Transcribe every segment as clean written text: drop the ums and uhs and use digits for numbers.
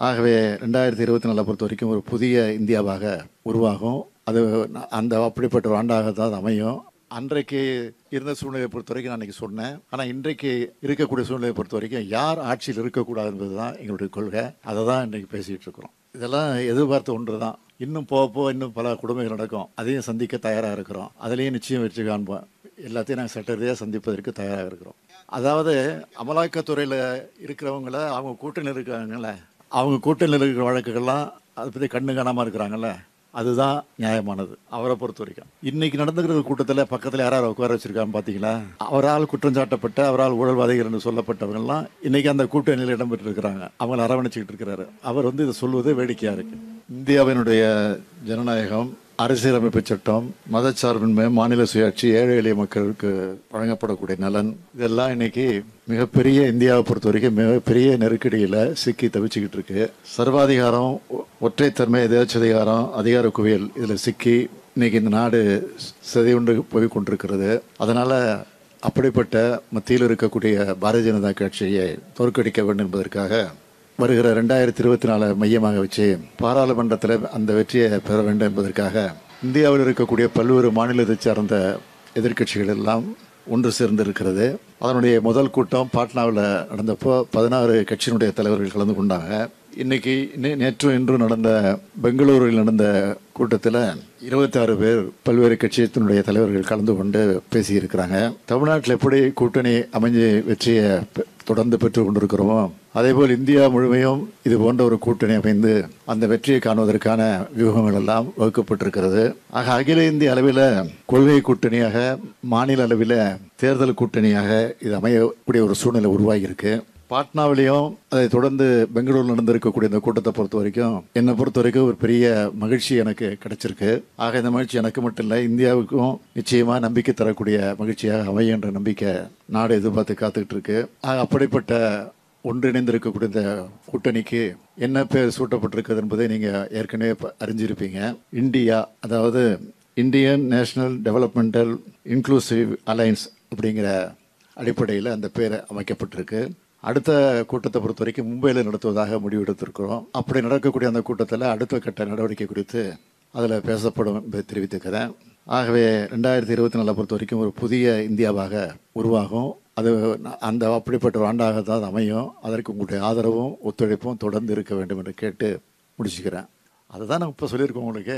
ஆகவே 2024 பொறுத்த வரைக்கும் ஒரு புதிய இந்தியாவாக உருவாகும். அது அந்த அப்படிப்பட்ட ஒரு ஆண்டாக தான் அமையும். அன்றைக்கு இருந்த சூழ்நிலையை பொறுத்த வரைக்கும் நான் இன்னைக்கு சொன்னேன். ஆனால் இன்றைக்கு இருக்கக்கூடிய சூழ்நிலையை பொறுத்த வரைக்கும் யார் ஆட்சியில் இருக்கக்கூடாது என்பது தான் எங்களுடைய கொள்கை. அதை தான் இன்றைக்கி பேசிகிட்டு இருக்கிறோம். இதெல்லாம் எதிர்பார்த்த ஒன்று தான். இன்னும் போக இன்னும் பல கொடுமைகள் நடக்கும். அதையும் சந்திக்க தயாராக இருக்கிறோம். அதுலேயும் நிச்சயம் வெற்றி காண்போம். எல்லாத்தையும் நாங்கள் சட்ட ரீதியாக சந்திப்பதற்கு தயாராக இருக்கிறோம். அதாவது அமலாக்கத்துறையில் இருக்கிறவங்கள அவங்க கூட்டணியில் இருக்காங்கல்ல, அவங்க கூட்டணியில் இருக்கிற வழக்குகள்லாம் அதை பற்றி கண்ணு காணாமல் இருக்கிறாங்கல்ல, அதுதான் நியாயமானது அவரை பொறுத்த வரைக்கும். இன்னைக்கு நடந்துக்கிற கூட்டத்தில் பக்கத்தில் யாராவது உட்கார வச்சிருக்காங்க பார்த்தீங்களா? அவரால் குற்றம் சாட்டப்பட்ட, அவரால் ஊழல்வாதிகள் என்று சொல்லப்பட்டவங்கலாம் இன்னைக்கு அந்த கூட்டணியில் இடம்பெற்று இருக்கிறாங்க. அவங்களை அரவணைச்சிக்கிட்டு இருக்கிறாரு. அவர் இதை சொல்வது வேடிக்கையாக இருக்கு. இந்தியாவினுடைய ஜனநாயகம், அரசியலமைப்பு சட்டம், மதச்சார்பின்மை, மாநில சுயாட்சி, ஏழை எளிய மக்களுக்கு வழங்கப்படக்கூடிய நலன், இதெல்லாம் இன்னைக்கு மிகப்பெரிய இந்தியாவை பொறுத்த வரைக்கும் மிகப்பெரிய நெருக்கடியில் சிக்கி தவிச்சுக்கிட்டு இருக்கு. சர்வாதிகாரம், ஒற்றைத்தன்மை, எதேச்சதிகாரம், அதிகார குவியல் இதில் சிக்கி இன்னைக்கு இந்த நாடு சிதையுண்டு போய் கொண்டிருக்கிறது. அதனால அப்படிப்பட்ட மத்தியில் இருக்கக்கூடிய பாரதிய ஜனதா கட்சியை தோற்கடிக்க வேண்டும் என்பதற்காக வருகிற 2024 மையமாக வச்சு பாராளுமன்றத்தில் அந்த வெற்றியை பெற வேண்டும் என்பதற்காக இந்தியாவில் இருக்கக்கூடிய பல்வேறு மாநிலத்தை சார்ந்த எதிர்க்கட்சிகள் எல்லாம் ஒன்று சேர்ந்து இருக்கிறது. அதனுடைய முதல் கூட்டம் பாட்னாவில் நடந்தப்போ 16 கட்சியினுடைய தலைவர்கள் கலந்து கொண்டாங்க. இன்னைக்கு நேற்று நடந்த பெங்களூரில் நடந்த கூட்டத்தில் 26 பேர் பல்வேறு கட்சியினுடைய தலைவர்கள் கலந்து கொண்டு பேசியிருக்கிறாங்க. தமிழ்நாட்டில் எப்படி கூட்டணி அமைஞ்சு வெற்றியை தொடர்ந்து பெற்றுக் கொண்டிருக்கிறோமோ, அதேபோல் இந்தியா முழுமையும் இது போன்ற ஒரு கூட்டணி அமைந்து அந்த வெற்றியை காணுவதற்கான வியூகங்கள் எல்லாம் வகுக்கப்பட்டிருக்கிறது. ஆக அகில இந்திய அளவில் கொள்கை கூட்டணியாக, மாநில அளவில் தேர்தல் கூட்டணியாக இது அமையக்கூடிய ஒரு சூழ்நிலை உருவாகியிருக்கு. பாட்னாவிலையும் அதை தொடர்ந்து பெங்களூரில் நடந்திருக்கக்கூடிய இந்த கூட்டத்தை பொறுத்த வரைக்கும் என்னை பொறுத்த வரைக்கும் ஒரு பெரிய மகிழ்ச்சி எனக்கு கிடைச்சிருக்கு. ஆக இந்த மகிழ்ச்சி எனக்கு மட்டும் இல்லை, இந்தியாவுக்கும் நிச்சயமா நம்பிக்கை தரக்கூடிய மகிழ்ச்சியாக அமையும் என்ற நம்பிக்கை நாடு எதிர்பார்த்து காத்துக்கிட்டு இருக்கு. ஆக அப்படிப்பட்ட ஒன்றிணைந்து இருக்கக்கூடிய இந்த கூட்டணிக்கு என்ன பேர் சூட்டப்பட்டிருக்கிறது என்பதை நீங்க ஏற்கனவே அறிஞ்சிருப்பீங்க. இந்தியா, அதாவது Indian National Developmental Inclusive Alliance அப்படிங்கிற அடிப்படையில் அந்த பேர் அமைக்கப்பட்டிருக்கு. அடுத்த கூட்டத்தை பொறுத்த வரைக்கும் மும்பையில் நடத்துவதாக முடிவெடுத்திருக்கிறோம். அப்படி நடக்கக்கூடிய அந்த கூட்டத்தில் அடுத்த கட்ட நடவடிக்கை குறித்து அதில் பேசப்படும் என்பதை தெரிவித்துக்கிறேன். ஆகவே 2024 பொறுத்த வரைக்கும் ஒரு புதிய இந்தியாவாக உருவாகும். அது அந்த அப்படிப்பட்ட ஒரு ஆண்டாக தான் அமையும். அதற்கு உங்களுடைய ஆதரவும் ஒத்துழைப்பும் தொடர்ந்து இருக்க வேண்டும் என்று கேட்டு முடிச்சுக்கிறேன். அதை தான் நான் இப்போ சொல்லியிருக்கோம் உங்களுக்கு.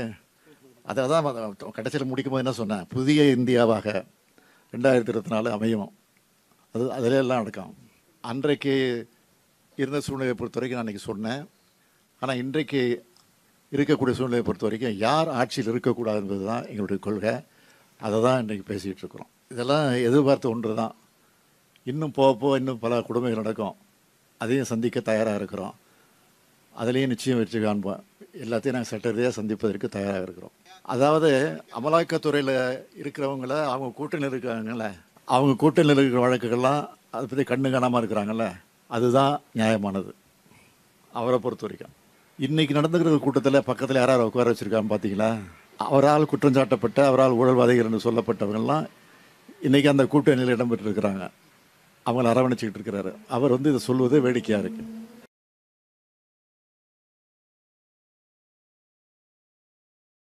அதை தான் கடைசியில் முடிக்கும் போது என்ன சொன்னேன், புதிய இந்தியாவாக 2024 அமையும். அதில் எல்லாம் நடக்கும். அன்றைக்கு இருந்த சூழ்நிலையை பொறுத்த வரைக்கும் நான் இன்றைக்கி சொன்னேன். ஆனால் இன்றைக்கு இருக்கக்கூடிய சூழ்நிலையை பொறுத்த வரைக்கும் யார் ஆட்சியில் இருக்கக்கூடாது என்பது தான் எங்களுடைய கொள்கை. அதை தான் இன்றைக்கி பேசிகிட்டு இருக்கிறோம். இதெல்லாம் எதிர்பார்த்த ஒன்று தான். இன்னும் போக இன்னும் பல கொடுமைகள் நடக்கும். அதையும் சந்திக்க தயாராக இருக்கிறோம். அதுலேயும் நிச்சயம் வெற்றி காண்போம். எல்லாத்தையும் நாங்கள் சட்ட ரீதியாக சந்திப்பதற்கு தயாராக இருக்கிறோம். அதாவது அமலாக்கத்துறையில் இருக்கிறவங்கள அவங்க கூட்டணியில் இருக்காங்கல்ல, அவங்க கூட்டணியில் இருக்கிற வழக்குகள்லாம் அதை பற்றி கண்ணு காணாமல் இருக்கிறாங்கல்ல, அதுதான் நியாயமானது அவரை பொறுத்த வரைக்கும். இன்றைக்கி நடந்துக்கிற கூட்டத்தில் பக்கத்தில் யாராவது உட்கார வச்சுருக்காங்க பார்த்தீங்களா? அவரால் குற்றம் சாட்டப்பட்ட, அவரால் ஊழல்வாதிகள் என்று சொல்லப்பட்டவங்கள்லாம் இன்றைக்கி அந்த கூட்டணியில் இடம்பெற்று இருக்கிறாங்க. அவங்களை அரவணைச்சிக்கிட்டு இருக்கிறாரு. அவர் இதை சொல்வது வேடிக்கையாக இருக்குது.